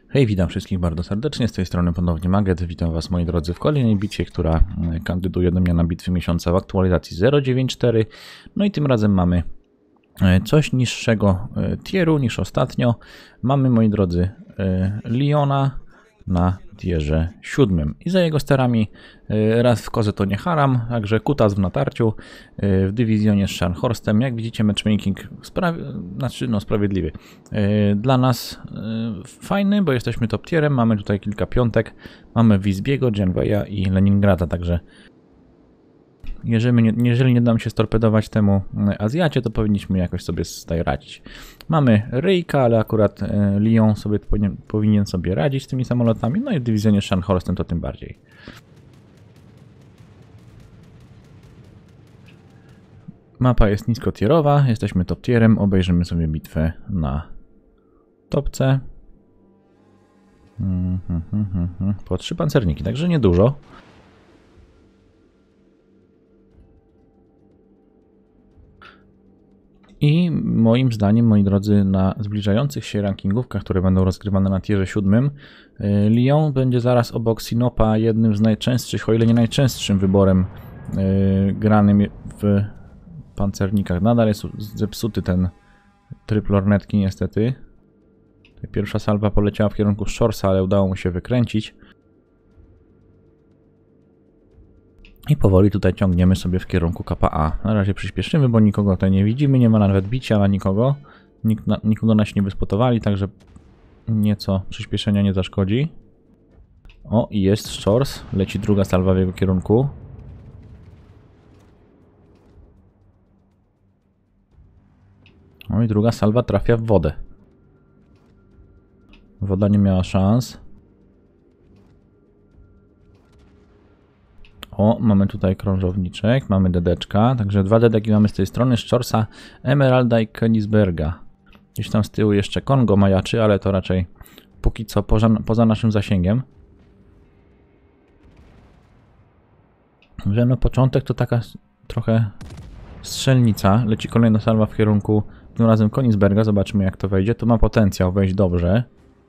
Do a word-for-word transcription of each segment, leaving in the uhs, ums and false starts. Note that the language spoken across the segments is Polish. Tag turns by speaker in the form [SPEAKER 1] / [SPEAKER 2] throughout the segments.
[SPEAKER 1] Hej, witam wszystkich bardzo serdecznie, z tej strony ponownie Maget. Witam was, moi drodzy, w kolejnej bitwie, która kandyduje do mnie na bitwy miesiąca w aktualizacji zero dziewięć cztery. No i tym razem mamy coś niższego tieru niż ostatnio. Mamy, moi drodzy, Liona na tierze siódmym i za jego sterami raz w kozę to nie haram, także kutas w natarciu w dywizjonie z Scharnhorstem. Jak widzicie, matchmaking sprawi znaczy, no, sprawiedliwy. Dla nas fajny, bo jesteśmy top tierem, mamy tutaj kilka piątek, mamy Wisbiego, Janweya i Leningrada, także jeżeli nie, jeżeli nie dam się storpedować temu Azjacie, to powinniśmy jakoś sobie tutaj radzić. Mamy Ryjka, ale akurat Lyon sobie powinien, powinien sobie radzić z tymi samolotami, no i w dywizjonie z Scharnhorstem to tym bardziej. Mapa jest niskotierowa, jesteśmy top tierem, obejrzymy sobie bitwę na topce. Hmm, hmm, hmm, hmm. Po trzy pancerniki, także niedużo. I moim zdaniem, moi drodzy, na zbliżających się rankingówkach, które będą rozgrywane na tierze siódmym, Lyon będzie zaraz obok Sinopa jednym z najczęstszych, o ile nie najczęstszym wyborem yy, granym w pancernikach. Nadal jest zepsuty ten tryb lornetki niestety. Pierwsza salwa poleciała w kierunku Shoresa, ale udało mu się wykręcić. I powoli tutaj ciągniemy sobie w kierunku K P A. Na razie przyspieszymy, bo nikogo tutaj nie widzimy, nie ma nawet bicia na nikogo. Nik na, nikogo nasi nie wyspotowali, także nieco przyspieszenia nie zaszkodzi. O, i jest Shores, leci druga salwa w jego kierunku. No i druga salwa trafia w wodę. Woda nie miała szans. O, mamy tutaj krążowniczek, mamy dedeczka, także dwa dedeki mamy z tej strony, Shoresa, Emeralda i Königsberga. Gdzieś tam z tyłu jeszcze Kongo majaczy, ale to raczej póki co poza, poza naszym zasięgiem. Że no początek to taka trochę strzelnica, leci kolejna salwa w kierunku tym razem Königsberga, zobaczymy jak to wejdzie, to ma potencjał wejść dobrze.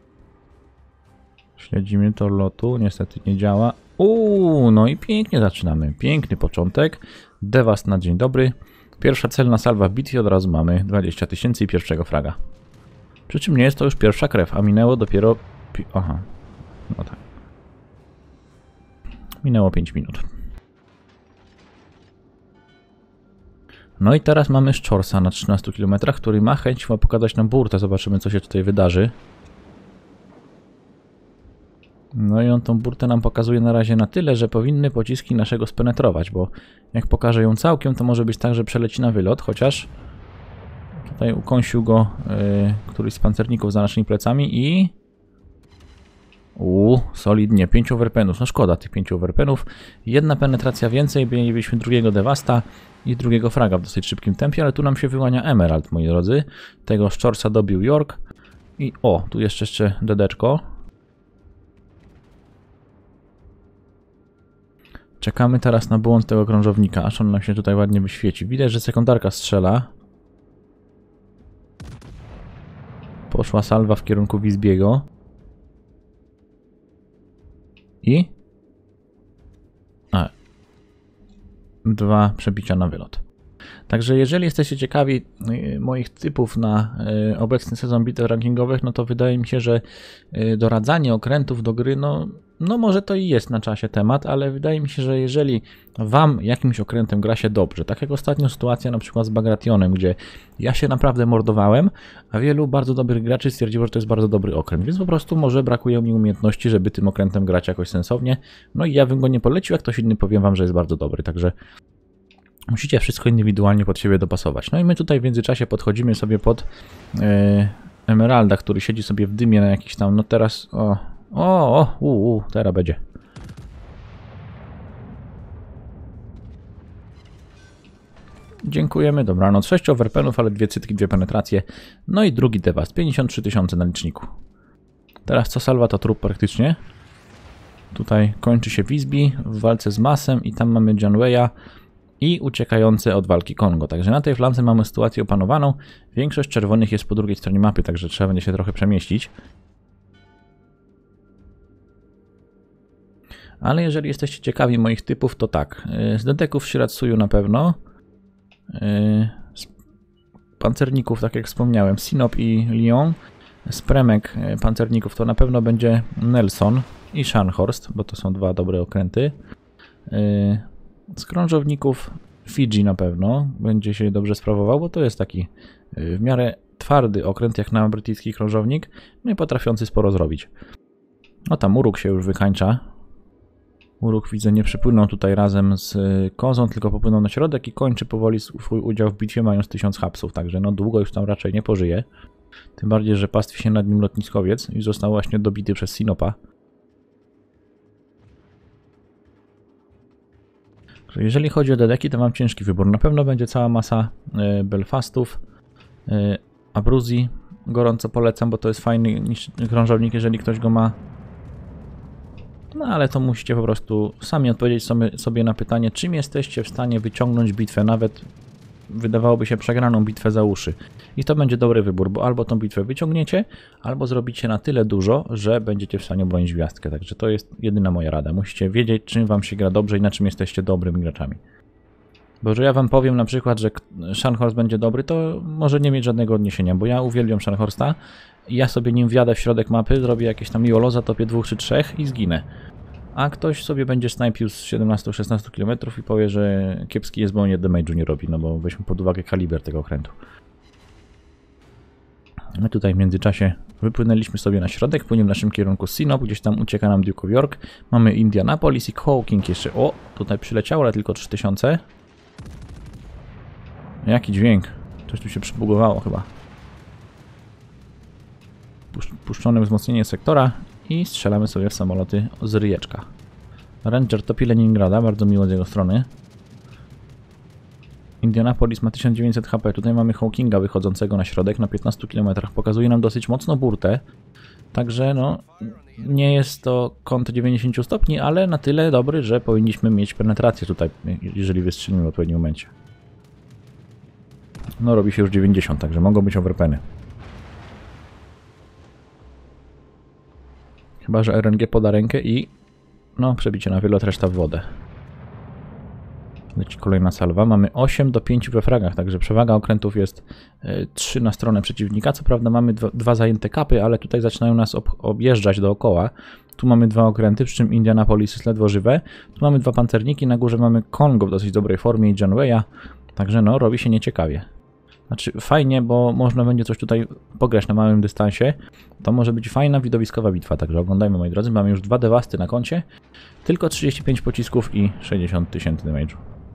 [SPEAKER 1] Śledzimy tor lotu, niestety nie działa. Uuu, no i pięknie zaczynamy. Piękny początek. Dewast na dzień dobry. Pierwsza celna salwa w bitwie, od razu mamy dwadzieścia tysięcy i pierwszego fraga. Przy czym nie jest to już pierwsza krew, a minęło dopiero... Aha, no tak. Minęło pięć minut. No i teraz mamy Shoresa na trzynastu kilometrach, który ma chęć pokazać nam burtę. Zobaczymy, co się tutaj wydarzy. No i on tą burtę nam pokazuje na razie na tyle, że powinny pociski naszego spenetrować, bo jak pokaże ją całkiem, to może być tak, że przeleci na wylot, chociaż tutaj ukąsił go yy, któryś z pancerników za naszymi plecami i... Uuu, solidnie, pięć overpenów, no szkoda tych pięciu overpenów. Jedna penetracja więcej, mielibyśmy drugiego Dewasta i drugiego fraga w dosyć szybkim tempie, ale tu nam się wyłania Emerald, moi drodzy. Tego Shoresa dobił York i o, tu jeszcze jeszcze dedeczko. Czekamy teraz na błąd tego krążownika, aż on nam się tutaj ładnie wyświeci. Widać, że sekundarka strzela. Poszła salwa w kierunku Wisbiego. I? A. Dwa przebicia na wylot. Także jeżeli jesteście ciekawi moich typów na obecny sezon bitew rankingowych, no to wydaje mi się, że doradzanie okrętów do gry, no, no może to i jest na czasie temat, ale wydaje mi się, że jeżeli wam jakimś okrętem gra się dobrze, tak jak ostatnio sytuacja na przykład z Bagrationem, gdzie ja się naprawdę mordowałem, a wielu bardzo dobrych graczy stwierdziło, że to jest bardzo dobry okręt, więc po prostu może brakuje mi umiejętności, żeby tym okrętem grać jakoś sensownie, no i ja bym go nie polecił, jak ktoś inny powiem wam, że jest bardzo dobry, także musicie wszystko indywidualnie pod siebie dopasować. No i my tutaj w międzyczasie podchodzimy sobie pod yy, Emeralda, który siedzi sobie w dymie na jakiś tam, no teraz, o, o, o, u, u, teraz będzie. Dziękujemy, dobranoc. sześć overpenów, ale dwie cytki, dwie penetracje. No i drugi dewast, pięćdziesiąt trzy tysiące na liczniku. Teraz co salwa to trup praktycznie. Tutaj kończy się Wisby w walce z Massem i tam mamy Janweya i uciekające od walki Kongo. Także na tej flance mamy sytuację opanowaną. Większość czerwonych jest po drugiej stronie mapy, także trzeba będzie się trochę przemieścić. Ale jeżeli jesteście ciekawi moich typów, to tak. Z deteków Shiratsuyu na pewno. Z pancerników, tak jak wspomniałem, Sinop i Lyon. Z premek pancerników to na pewno będzie Nelson i Scharnhorst, bo to są dwa dobre okręty. Z krążowników Fidżi na pewno będzie się dobrze sprawował, bo to jest taki w miarę twardy okręt jak na brytyjski krążownik, no i potrafiący sporo zrobić. No tam Uruk się już wykańcza. Uruk, widzę, nie przypłynął tutaj razem z Kozą, tylko popłynął na środek i kończy powoli swój udział w bitwie, mając tysiąc hapsów, także no długo już tam raczej nie pożyje. Tym bardziej, że pastwi się nad nim lotniskowiec i został właśnie dobity przez Sinopa. Jeżeli chodzi o dedeki, to mam ciężki wybór. Na pewno będzie cała masa y, Belfastów, y, Abruzji. Gorąco polecam, bo to jest fajny krążownik, jeżeli ktoś go ma. No ale to musicie po prostu sami odpowiedzieć sobie, sobie na pytanie, czym jesteście w stanie wyciągnąć bitwę, nawet wydawałoby się przegraną bitwę za uszy. I to będzie dobry wybór, bo albo tą bitwę wyciągniecie, albo zrobicie na tyle dużo, że będziecie w stanie obronić gwiazdkę. Także to jest jedyna moja rada. Musicie wiedzieć, czym wam się gra dobrze i na czym jesteście dobrymi graczami. Bo że ja wam powiem na przykład, że Scharnhorst będzie dobry, to może nie mieć żadnego odniesienia, bo ja uwielbiam Scharnhorsta i ja sobie nim wjadę w środek mapy, zrobię jakieś tam jolo, zatopię dwóch czy trzech i zginę. A ktoś sobie będzie snajpił z siedemnastu szesnastu kilometrów i powie, że kiepski jest, bo on nie damage'u nie robi, no bo weźmy pod uwagę kaliber tego okrętu. My tutaj w międzyczasie wypłynęliśmy sobie na środek, płyniemy w naszym kierunku Sinop, gdzieś tam ucieka nam Duke of York. Mamy Indianapolis i Hawking jeszcze. O, tutaj przyleciało, ale tylko trzy tysiące. Jaki dźwięk? Coś tu się przybugowało chyba. Puszczone wzmocnienie sektora i strzelamy sobie w samoloty z ryjeczka. Ranger topi Leningrada, bardzo miło z jego strony. Indianapolis ma tysiąc dziewięćset H P, tutaj mamy Hawkinga wychodzącego na środek na piętnastu kilometrach. Pokazuje nam dosyć mocno burtę, także no nie jest to kąt dziewięćdziesiąt stopni, ale na tyle dobry, że powinniśmy mieć penetrację tutaj, jeżeli wystrzelimy w odpowiednim momencie. No robi się już dziewięćdziesiąt, także mogą być overpeny. Chyba że R N G poda rękę i no przebicie na wylot, reszta w wodę. Leci kolejna salwa. Mamy osiem do pięciu we fragach, także przewaga okrętów jest y, trzy na stronę przeciwnika. Co prawda mamy dwa, dwa zajęte kapy, ale tutaj zaczynają nas ob objeżdżać dookoła. Tu mamy dwa okręty, przy czym Indianapolis jest ledwo żywe. Tu mamy dwa pancerniki, na górze mamy Kongo w dosyć dobrej formie i Janwaya. Także no, robi się nieciekawie. Znaczy fajnie, bo można będzie coś tutaj pograć na małym dystansie. To może być fajna, widowiskowa bitwa, także oglądajmy, moi drodzy. Mamy już dwa dewasty na koncie, tylko trzydzieści pięć pocisków i sześćdziesiąt tysięcy damage'u.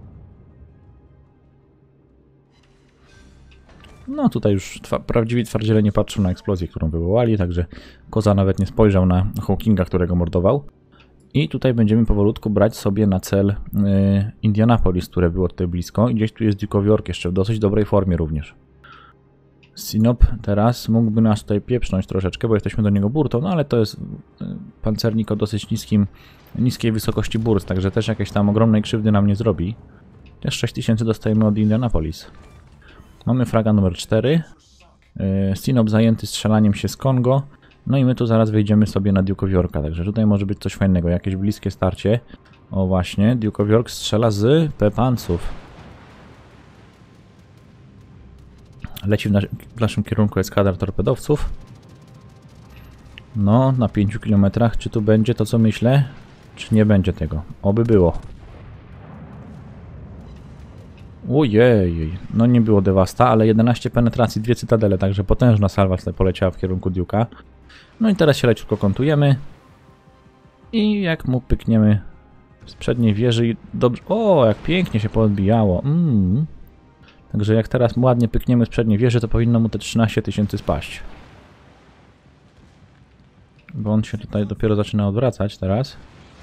[SPEAKER 1] No tutaj już twa prawdziwi twardziele nie patrzą na eksplozję, którą wywołali, także Koza nawet nie spojrzał na Hawkinga, którego mordował. I tutaj będziemy powolutku brać sobie na cel yy, Indianapolis, które było tutaj blisko. I gdzieś tu jest Duke of York jeszcze w dosyć dobrej formie również. Sinop teraz mógłby nas tutaj pieprznąć troszeczkę, bo jesteśmy do niego burtą, no ale to jest yy, pancernik o dosyć niskim, niskiej wysokości burt, także też jakieś tam ogromnej krzywdy nam nie zrobi. Też sześć tysięcy dostajemy od Indianapolis. Mamy fraga numer cztery. Yy, Sinop zajęty strzelaniem się z Kongo. No i my tu zaraz wejdziemy sobie na Duke of Yorka, także tutaj może być coś fajnego, jakieś bliskie starcie. O właśnie, Duke of York strzela z pepanców. Leci w, nas w naszym kierunku eskadra torpedowców. No, na pięciu kilometrach. Czy tu będzie to, co myślę? Czy nie będzie tego? Oby było. Ojej, no nie było dewasta, ale jedenaście penetracji, dwie cytadele, także potężna salwa tutaj poleciała w kierunku Duke'a. No i teraz się leciutko kontujemy. I jak mu pykniemy z przedniej wieży i dobrze... O, jak pięknie się poodbijało. Mm. Także jak teraz mu ładnie pykniemy z przedniej wieży, to powinno mu te trzynaście tysięcy spaść. Bo on się tutaj dopiero zaczyna odwracać teraz.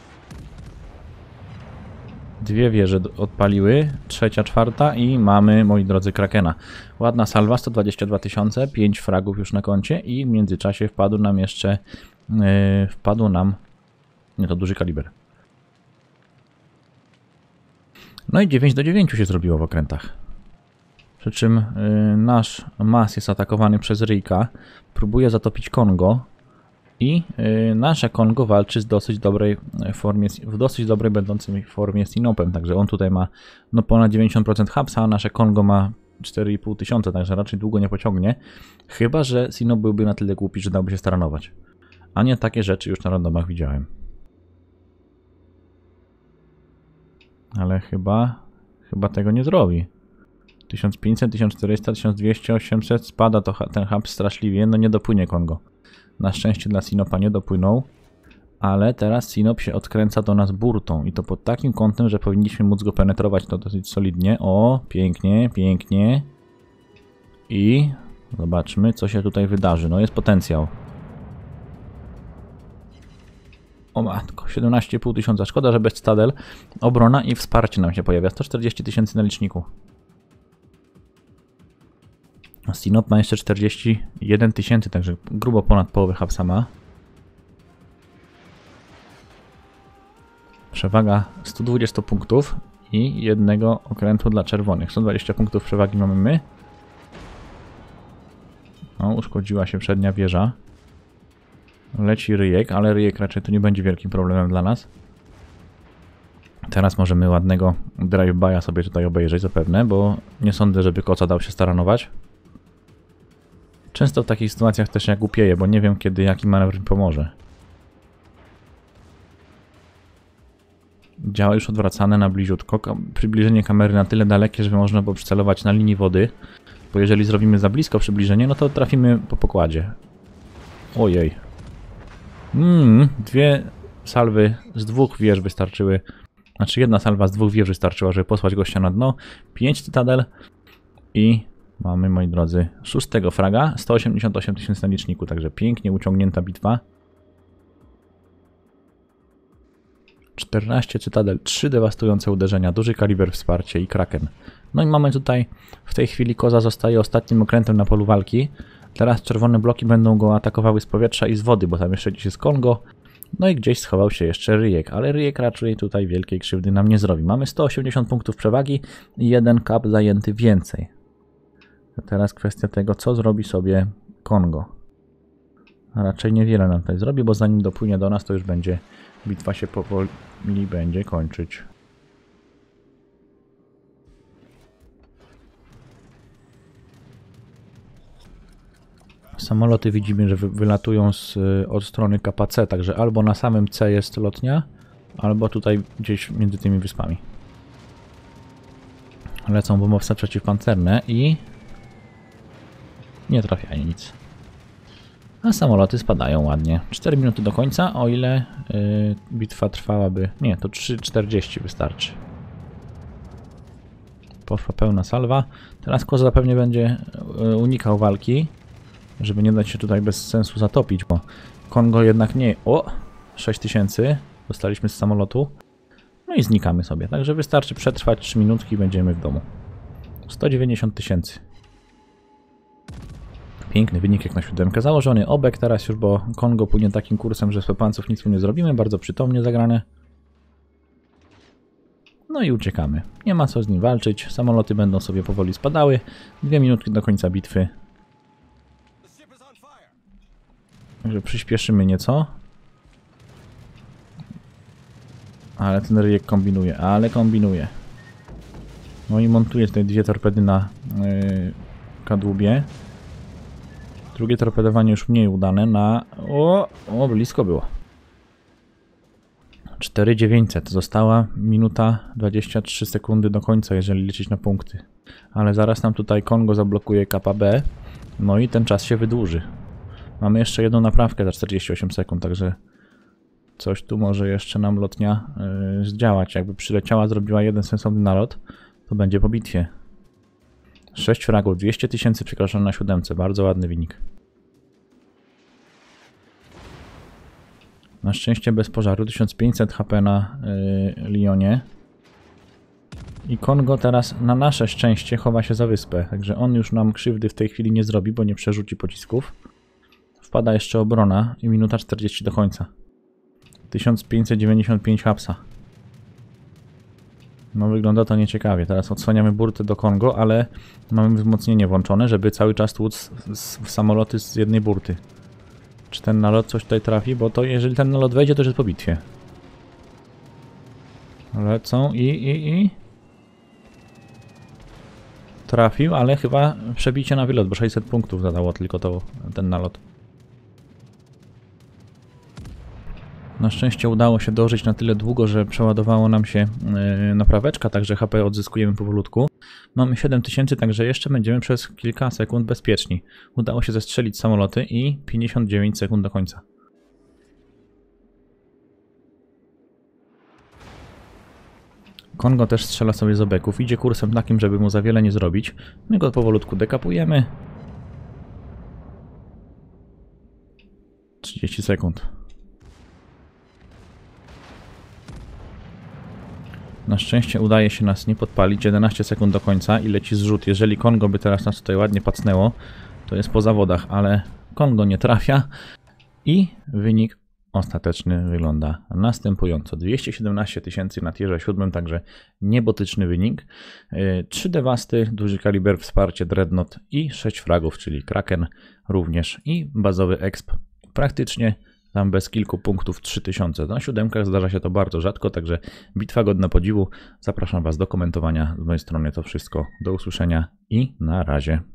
[SPEAKER 1] Dwie wieże odpaliły, trzecia, czwarta i mamy, moi drodzy, Krakena. Ładna salwa, sto dwadzieścia dwa tysiące, pięć fragów już na koncie i w międzyczasie wpadł nam jeszcze, yy, wpadł nam, nie, to duży kaliber. No i dziewięć do dziewięciu się zrobiło w okrętach. Przy czym yy, nasz mas jest atakowany przez Ryjka, próbuje zatopić Kongo I yy, nasze Kongo walczy z dosyć dobrej formie, w dosyć dobrej będącej formie Sinopem, także on tutaj ma no, ponad dziewięćdziesiąt procent hapsa, a nasze Kongo ma cztery i pół tysiąca, także raczej długo nie pociągnie, chyba że Sinop byłby na tyle głupi, że dałby się staranować. A nie takie rzeczy już na randomach widziałem. Ale chyba, chyba tego nie zrobi. tysiąc pięćset, tysiąc czterysta, tysiąc dwieście, osiemset, spada to ten haps straszliwie, no nie dopłynie Kongo. Na szczęście dla Sinopa nie dopłynął, ale teraz Sinop się odkręca do nas burtą i to pod takim kątem, że powinniśmy móc go penetrować to dosyć solidnie. O, pięknie, pięknie. I zobaczmy, co się tutaj wydarzy. No jest potencjał. O matko, siedemnaście i pół tysiąca. Szkoda, że bez Citadel obrona i wsparcie nam się pojawia. sto czterdzieści tysięcy na liczniku. A Sinop ma jeszcze czterdzieści jeden tysięcy, także grubo ponad połowę hapsa ma. Przewaga sto dwadzieścia punktów i jednego okrętu dla czerwonych. sto dwadzieścia punktów przewagi mamy my. No, uszkodziła się przednia wieża. Leci ryjek, ale ryjek raczej to nie będzie wielkim problemem dla nas. Teraz możemy ładnego drive-by'a sobie tutaj obejrzeć zapewne, bo nie sądzę, żeby koca dał się staranować. Często w takich sytuacjach też ja głupieję, bo nie wiem kiedy jaki manewr mi pomoże. Działa już odwracane na bliziutko. Przybliżenie kamery na tyle dalekie, żeby można było przycelować na linii wody. Bo jeżeli zrobimy za blisko przybliżenie, no to trafimy po pokładzie. Ojej. Mm, dwie salwy z dwóch wież wystarczyły. Znaczy jedna salwa z dwóch wież wystarczyła, żeby posłać gościa na dno. pięć Citadel i mamy, moi drodzy, szóstego fraga. sto osiemdziesiąt osiem tysięcy na liczniku, także pięknie uciągnięta bitwa. czternaście Citadel, trzy dewastujące uderzenia, duży kaliber wsparcie i Kraken. No i mamy tutaj, w tej chwili koza zostaje ostatnim okrętem na polu walki. Teraz czerwone bloki będą go atakowały z powietrza i z wody, bo tam jeszcze gdzieś jest Kongo. No i gdzieś schował się jeszcze ryjek, ale ryjek raczej tutaj wielkiej krzywdy nam nie zrobi. Mamy sto osiemdziesiąt punktów przewagi i jeden kap zajęty więcej. A teraz kwestia tego, co zrobi sobie Kongo. A raczej niewiele nam tutaj zrobi, bo zanim dopłynie do nas, to już będzie bitwa się powoli będzie kończyć. Samoloty widzimy, że wylatują z, od strony K P C, także albo na samym C jest lotnia, albo tutaj gdzieś między tymi wyspami. Lecą bombowce przeciwpancerne i nie trafiają nic. A samoloty spadają ładnie. cztery minuty do końca, o ile yy, bitwa trwałaby... Nie, to trzy czterdzieści wystarczy. Poszła pełna salwa. Teraz koza pewnie będzie yy, unikał walki, żeby nie dać się tutaj bez sensu zatopić, bo Kongo jednak nie... O! sześć tysięcy dostaliśmy z samolotu. No i znikamy sobie. Także wystarczy przetrwać trzy minutki i będziemy w domu. sto dziewięćdziesiąt tysięcy. Piękny wynik jak na siódemkę. Założony obek teraz już, bo Kongo płynie takim kursem, że z pepanców nic mu nie zrobimy. Bardzo przytomnie zagrane. No i uciekamy. Nie ma co z nim walczyć. Samoloty będą sobie powoli spadały. Dwie minutki do końca bitwy. Także przyspieszymy nieco. Ale ten ryjek kombinuje, ale kombinuje. No i montuje tutaj dwie torpedy na yy, kadłubie. Drugie torpedowanie już mniej udane na... O, o blisko było. cztery tysiące dziewięćset. Została minuta dwadzieścia trzy sekundy do końca, jeżeli liczyć na punkty. Ale zaraz nam tutaj Kongo zablokuje K P B. No i ten czas się wydłuży. Mamy jeszcze jedną naprawkę za czterdzieści osiem sekund, także coś tu może jeszcze nam lotnia yy, zdziałać. Jakby przyleciała, zrobiła jeden sensowny nalot, to będzie po bitwie. sześć fragów, dwieście tysięcy przekroczone na siódemce. Bardzo ładny wynik. Na szczęście bez pożaru. tysiąc pięćset H P na yy, Lyonie. I Kongo teraz na nasze szczęście chowa się za wyspę. Także on już nam krzywdy w tej chwili nie zrobi, bo nie przerzuci pocisków. Wpada jeszcze obrona i minuta czterdzieści do końca. tysiąc pięćset dziewięćdziesiąt pięć hapsa. No wygląda to nieciekawie. Teraz odsłaniamy burtę do Kongo, ale mamy wzmocnienie włączone, żeby cały czas tłuc w samoloty z jednej burty. Czy ten nalot coś tutaj trafi? Bo to jeżeli ten nalot wejdzie, to już jest po bitwie. Lecą i, i, i... Trafił, ale chyba przebicie na wylot, bo sześćset punktów zadało tylko to, ten nalot. Na szczęście udało się dożyć na tyle długo, że przeładowało nam się yy, napraweczka, także H P odzyskujemy powolutku. Mamy siedem tysięcy, także jeszcze będziemy przez kilka sekund bezpieczni. Udało się zestrzelić samoloty i pięćdziesiąt dziewięć sekund do końca. Kongo też strzela sobie z obeków, idzie kursem takim, żeby mu za wiele nie zrobić. My go powolutku dekapujemy. trzydzieści sekund. Na szczęście udaje się nas nie podpalić. jedenaście sekund do końca i leci zrzut. Jeżeli Kongo by teraz nas tutaj ładnie pacnęło, to jest po zawodach, ale Kongo nie trafia i wynik ostateczny wygląda następująco. dwieście siedemnaście tysięcy na tierze siódmym, także niebotyczny wynik. trzy dewasty, duży kaliber, wsparcie Dreadnought i sześć fragów, czyli Kraken również i bazowy exp. Praktycznie tam bez kilku punktów trzy tysiące. Na siódemkach zdarza się to bardzo rzadko, także bitwa godna podziwu. Zapraszam Was do komentowania z mojej strony to wszystko. Do usłyszenia i na razie.